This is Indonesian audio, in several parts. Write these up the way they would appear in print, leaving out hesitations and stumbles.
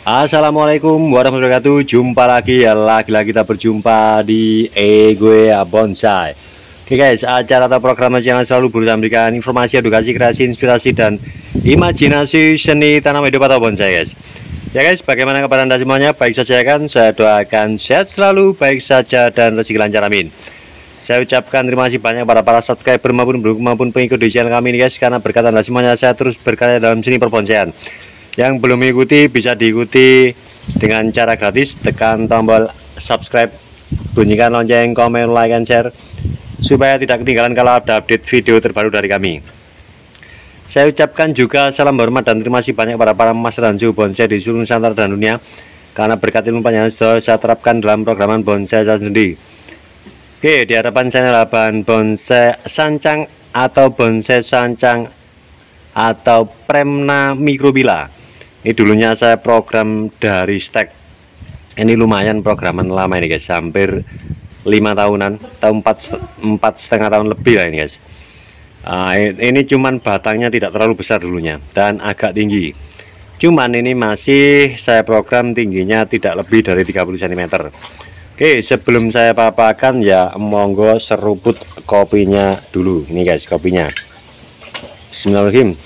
Assalamualaikum warahmatullahi wabarakatuh. Jumpa lagi ya, lagi-lagi kita berjumpa di Gue Bonsai. Oke guys, acara atau program yang selalu berusaha memberikan informasi, edukasi, kreasi, inspirasi, dan imajinasi seni tanam hidup atau bonsai guys. Ya guys, bagaimana kabar anda semuanya? Baik saja kan? Saya doakan sehat selalu, baik saja, dan rezeki lancar, amin. Saya ucapkan terima kasih banyak kepada para subscriber maupun pengikut di channel kami ini guys, karena berkat anda semuanya saya terus berkarya dalam seni perbonsaian. Yang belum mengikuti bisa diikuti dengan cara gratis, tekan tombol subscribe, bunyikan lonceng, komen, like, and share supaya tidak ketinggalan kalau ada update video terbaru dari kami. Saya ucapkan juga salam hormat dan terima kasih banyak para master dan suhu bonsai di seluruh Nusantara dan dunia, karena berkat ilmu yang sudah saya terapkan dalam programan bonsai saya sendiri. Oke, di hadapan saya adalah bonsai sancang atau bonsai sancang atau Premna microbila. Ini dulunya saya program dari stek. Ini lumayan programan lama ini guys, hampir 5 tahunan atau 4,5 tahun lebih lah ini guys. Ini cuman batangnya tidak terlalu besar dulunya dan agak tinggi. Cuman ini masih saya program tingginya tidak lebih dari 30 cm. Oke, sebelum saya paparkan ya monggo seruput kopinya dulu. Ini guys kopinya. Bismillahirrahmanirrahim.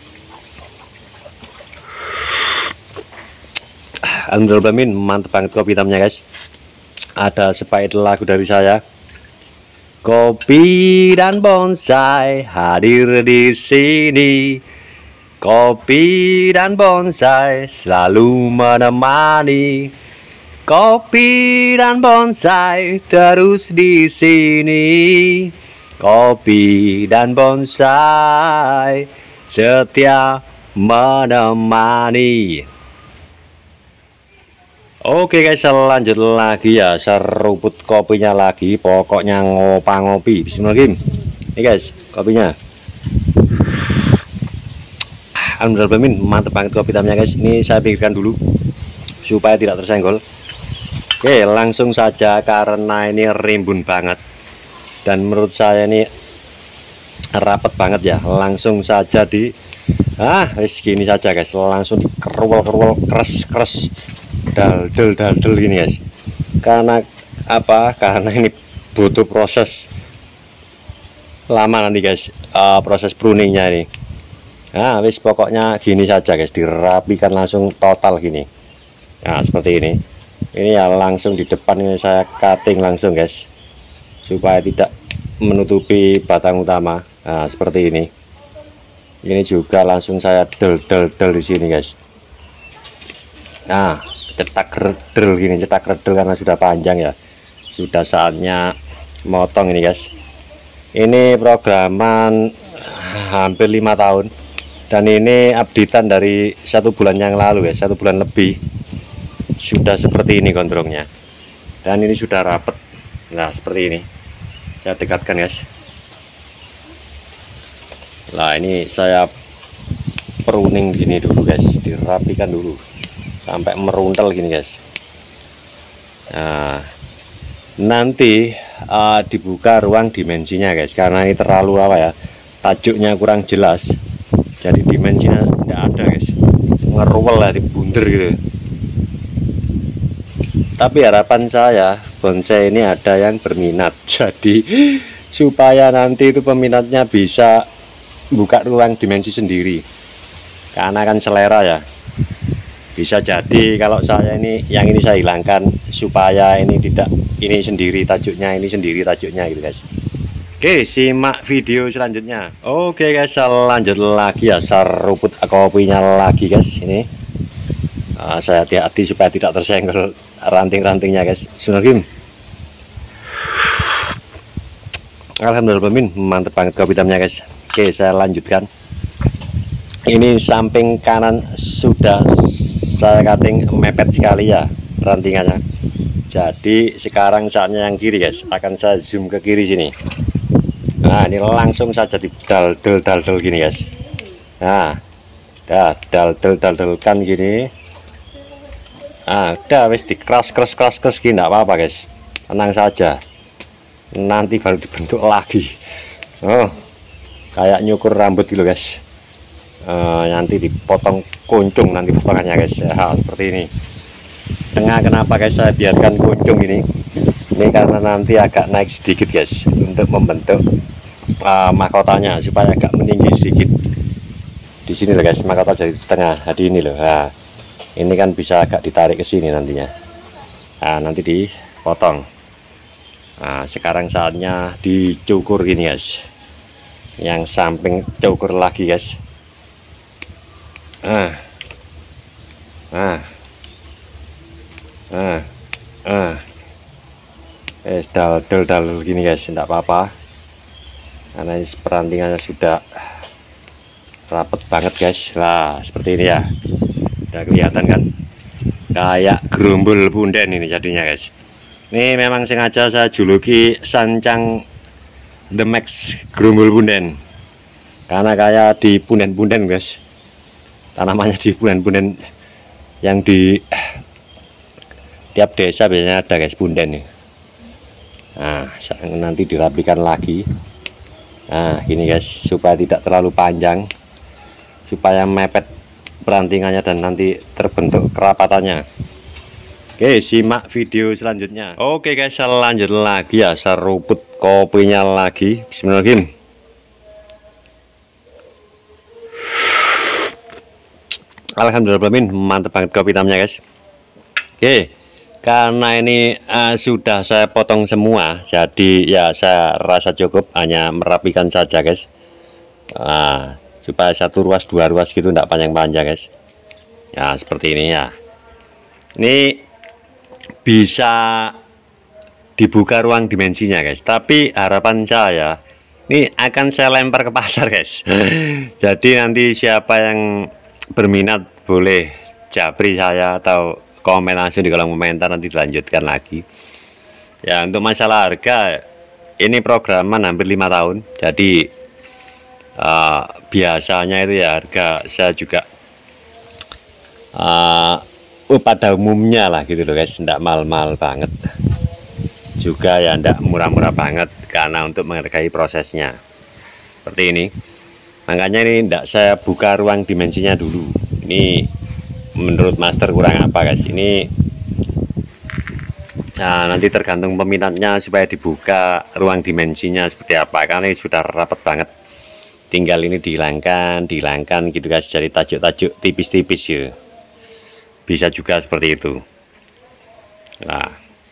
Alhamdulillah, mantap banget kopi hitamnya guys. Ada sepait lagu dari saya. Kopi dan bonsai hadir di sini. Kopi dan bonsai selalu menemani. Kopi dan bonsai terus di sini. Kopi dan bonsai setia menemani. Oke guys, lanjut lagi ya, seruput kopinya lagi, pokoknya ngopi. Bismillahirrahmanirrahim. Ini guys kopinya. Alhamdulillah, mantap banget kopi hitamnya guys. Ini saya pikirkan dulu supaya tidak tersenggol. Oke, langsung saja karena ini rimbun banget dan menurut saya ini rapet banget ya. Langsung saja di gini saja guys, langsung dikerwel keres dal gini guys. Karena apa? Karena ini butuh proses lama nanti guys, proses pruningnya ini. Wis pokoknya gini saja guys, dirapikan langsung total gini. Nah seperti ini. Ini ya langsung di depan ini saya cutting langsung guys, supaya tidak menutupi batang utama. Nah seperti ini. Ini juga langsung saya del di sini guys. Nah cetak redel gini, cetak redel karena sudah panjang ya, sudah saatnya motong ini guys. Ini programan hampir 5 tahun dan ini updatean dari 1 bulan yang lalu ya, 1 bulan lebih sudah seperti ini gondrongnya dan ini sudah rapet. Nah seperti ini saya dekatkan guys. Nah ini saya pruning gini dulu guys, dirapikan dulu sampai meruntel gini guys. Nah nanti dibuka ruang dimensinya guys, karena ini terlalu apa ya, tajuknya kurang jelas, jadi dimensinya tidak ada guys, ngeruwel lah, dibunder gitu. Tapi harapan saya bonsai ini ada yang berminat, jadi supaya nanti itu peminatnya bisa buka ruang dimensi sendiri, karena kan selera ya. Bisa jadi kalau saya ini yang ini saya hilangkan supaya ini tidak, ini sendiri tajuknya, ini sendiri tajuknya gitu guys. Oke, simak video selanjutnya. Oke guys, lanjut lagi ya, seruput kopinya lagi guys. Ini saya hati-hati supaya tidak tersenggol ranting-rantingnya guys. Bismillahirrahmanirrahim. Alhamdulillah, mantap banget kopi hitamnya guys. Oke, saya lanjutkan. Ini samping kanan sudah saya cutting mepet sekali ya rantingannya. Jadi sekarang saatnya yang kiri guys, akan saya zoom ke kiri sini. Nah ini langsung saja di dal gini guys. Nah dal-dalkan gini. Udah wis dikeras gini, enggak apa-apa guys, tenang saja, nanti baru dibentuk lagi. Kayak nyukur rambut gitu guys. nanti dipotong kuncung nanti potongannya guys ya, seperti ini. Tengah kenapa guys saya biarkan kuncung ini karena nanti agak naik sedikit guys untuk membentuk mahkotanya supaya agak meninggi sedikit. Di sini loh guys, mahkota jadi setengah tadi ini loh. Nah, ini kan bisa agak ditarik ke sini nantinya. Nah, nanti dipotong. Nah, sekarang saatnya dicukur gini guys. Yang samping cukur lagi guys. Dal gini guys, tidak apa-apa karena ini perantingannya sudah rapet banget guys. Lah seperti ini ya, udah kelihatan kan kayak gerombol punden ini jadinya guys. Ini memang sengaja saya juluki sancang The Max gerombol punden karena kayak di punden-punden guys, tanamannya di punden-punden yang di tiap desa biasanya ada guys punden nih. Nah nanti dirapikan lagi. Nah gini guys, supaya tidak terlalu panjang, supaya mepet perantingannya dan nanti terbentuk kerapatannya. Oke, simak video selanjutnya. Oke guys, saya lanjut lagi ya, seruput kopinya lagi. Bismillahirrahmanirrahim. Alhamdulillah, mantap banget kopi hitamnya guys. Oke, karena ini sudah saya potong semua, jadi ya saya rasa cukup hanya merapikan saja guys. Supaya satu ruas dua ruas gitu, tidak panjang-panjang guys. Ya seperti ini ya. Ini bisa dibuka ruang dimensinya guys, tapi harapan saya ini akan saya lempar ke pasar guys. Jadi nanti siapa yang berminat boleh japri saya atau komen langsung di kolom komentar, nanti dilanjutkan lagi ya. Untuk masalah harga, ini programan hampir 5 tahun, jadi biasanya itu ya harga saya juga pada umumnya lah gitu loh guys, tidak mahal-mahal banget juga ya, tidak murah-murah banget karena untuk menghargai prosesnya seperti ini. Makanya ini tidak saya buka ruang dimensinya dulu. Ini menurut master kurang apa guys, ini nanti tergantung peminatnya supaya dibuka ruang dimensinya seperti apa, karena ini sudah rapat banget, tinggal ini dihilangkan gitu guys, jadi tajuk-tajuk tipis-tipis ya, bisa juga seperti itu. Nah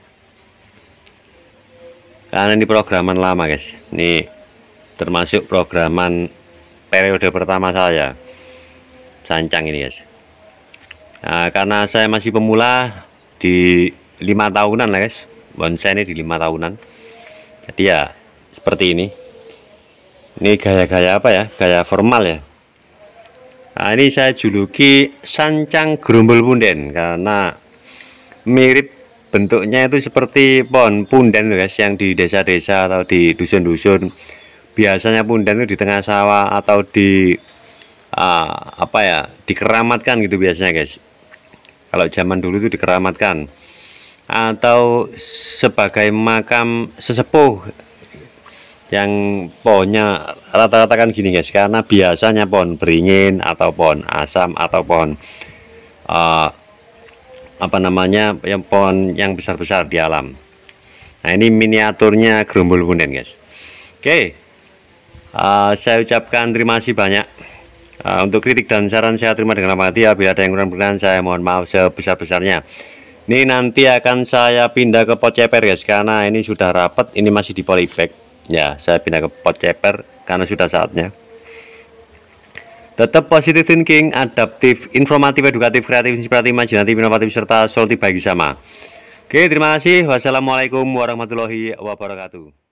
karena ini programan lama guys, ini termasuk programan periode pertama saya sancang ini guys. Nah, karena saya masih pemula di 5 tahunan lah guys, bonsai ini di 5 tahunan, jadi ya seperti ini. Ini gaya-gaya apa ya, gaya formal ya. Nah ini saya juluki sancang gerombol punden karena mirip bentuknya itu seperti pohon punden guys, yang di desa-desa atau di dusun-dusun. Biasanya punden itu di tengah sawah atau di apa ya, dikeramatkan gitu biasanya guys. Kalau zaman dulu itu dikeramatkan atau sebagai makam sesepuh, yang pohonnya rata-rata kan gini guys, karena biasanya pohon beringin atau pohon asam atau pohon apa namanya, yang pohon yang besar-besar di alam. Nah ini miniaturnya gerombol punden guys. Oke, saya ucapkan terima kasih banyak. Untuk kritik dan saran saya terima dengan rendah hati. Bila ada yang kurang berkenan saya mohon maaf sebesar-besarnya. Ini nanti akan saya pindah ke pot ceper guys, karena ini sudah rapat, ini masih di polybag ya. Saya pindah ke pot ceper karena sudah saatnya. Tetap positive thinking, adaptif, informatif, edukatif, kreatif, inspiratif, imajinatif, inovatif, serta solutif bagi sama. Oke, terima kasih. Wassalamualaikum warahmatullahi wabarakatuh.